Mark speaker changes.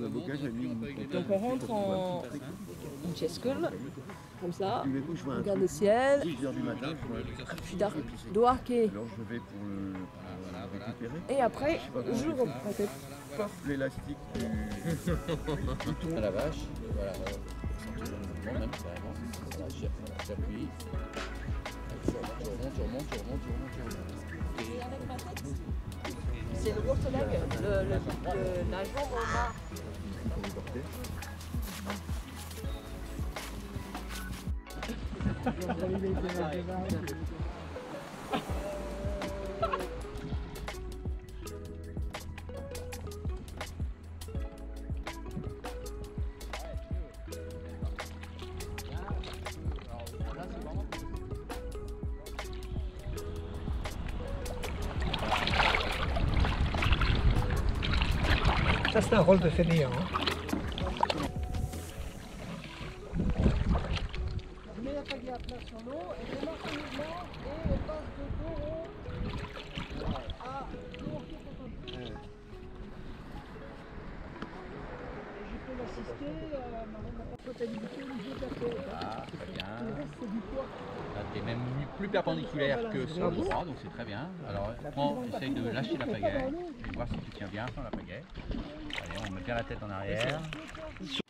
Speaker 1: Donc on rentre en Tcheskel, comme ça, on regarde le ciel, puis d'Oarquet. Et après, je reprends
Speaker 2: l'élastique
Speaker 3: à la vache, voilà, même carrément, voilà, j'appuie, tu remontes.
Speaker 1: Et avec ma tête, c'est le waterlag, la jambe en bas.
Speaker 4: Ça c'est un rôle de fainéant.
Speaker 5: Je mets la pagaie à plat sur l'eau et je marche en mouvement et elle passe de Douro à Douro-Coton. Et je peux l'assister à ma comptabilité au niveau de la tête.
Speaker 3: Ah, très bien.
Speaker 5: Le reste c'est du poids.
Speaker 3: Là, tu es même plus perpendiculaire que sur le droit, donc c'est très bien. Alors, essaye de lâcher la pagaie et voir si tu tiens bien sans la pagaie. Allez, on met bien la tête en arrière.